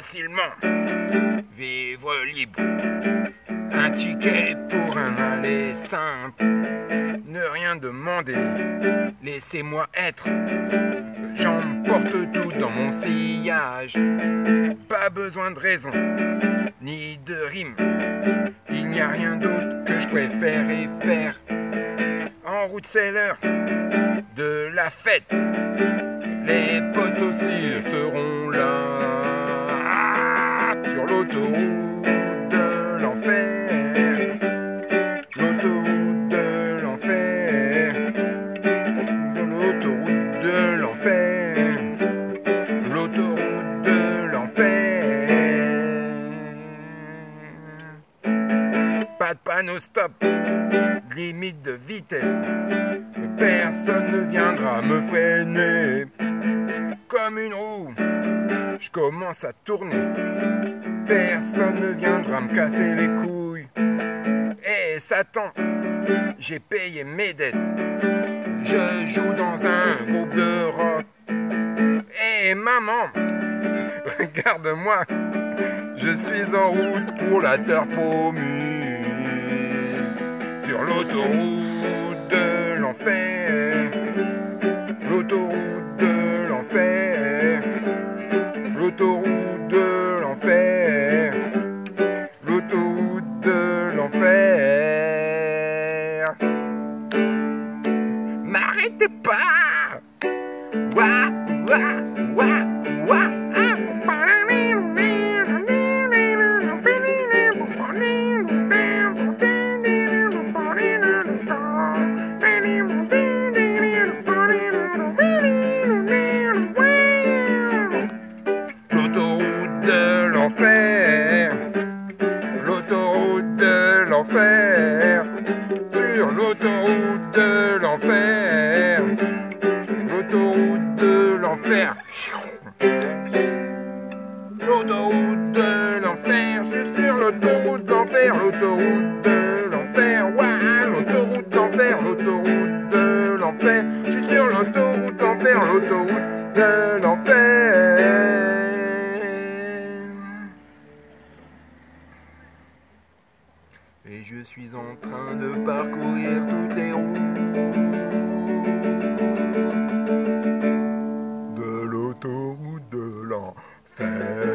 facilement. Vivre libre. Un ticket pour un aller simple. Ne rien demander. Laissez-moi être. J'emporte tout dans mon sillage. Pas besoin de raison, ni de rime. Il n'y a rien d'autre que je préfère y faire. En route c'est l'heure de la fête. Les potes aussi seront là. Sur l'autoroute de l'enfer. L'autoroute de l'enfer. Sur l'autoroute de l'enfer. L'autoroute de l'enfer. Pas de panneau stop, limite de vitesse. Personne ne viendra me freiner. Comme une roue, je commence à tourner. Personne ne viendra me casser les couilles. Eh Satan, j'ai payé mes dettes. Je joue dans un groupe de rock. Eh maman, regarde-moi, je suis en route pour la terre promise. Sur l'autoroute de l'enfer. L'autoroute de l'enfer. L'autoroute de l'enfer. L'autoroute de l'enfer. M'arrêtez pas. Ouah, ouah, ouah, ouah. L'autoroute de l'enfer. L'autoroute de l'enfer. Sur l'autoroute de l'enfer. L'autoroute de l'enfer. L'autoroute de l'enfer. Je suis sur l'autoroute de l'enfer. L'autoroute de l'enfer. Ouah, l'autoroute de l'enfer. L'autoroute de l'enfer. Je suis sur l'autoroute de l'enfer. L'autoroute de l'enfer. Et je suis en train de parcourir toutes les routes de l'autoroute de l'enfer.